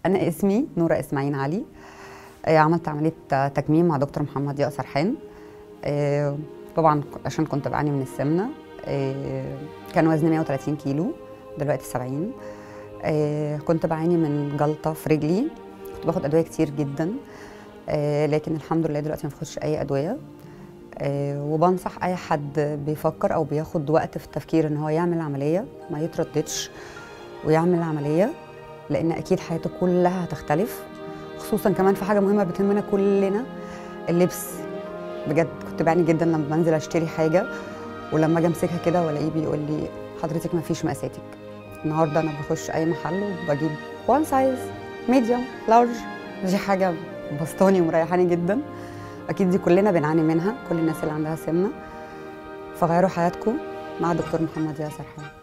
أنا اسمي نورة إسماعيل علي. عملت عملية تكميم مع دكتور محمد ضياء سرحان. طبعا عشان كنت بعاني من السمنة. كان وزني 130 كيلو، دلوقتي 70. كنت بعاني من جلطة في رجلي، كنت باخد أدوية كتير جدا، لكن الحمد لله دلوقتي ما باخدش أي أدوية. وبنصح أي حد بيفكر أو بياخد وقت في التفكير إن هو يعمل عملية ما يترددش ويعمل عملية، لأن أكيد حياته كلها هتختلف، خصوصا كمان في حاجة مهمة بتهمنا كلنا، اللبس. بجد كنت بعاني جدا لما بنزل أشتري حاجة ولما أجي أمسكها كده وألاقيه بيقول لي حضرتك ما فيش مقاساتك. النهارده أنا بخش أي محل وبجيب وان سايز، ميديوم، لارج. دي حاجة بسطاني ومريحاني جدا. أكيد دي كلنا بنعاني منها، كل الناس اللي عندها سمنة. فغيروا حياتكم مع دكتور محمد ضياء سرحان.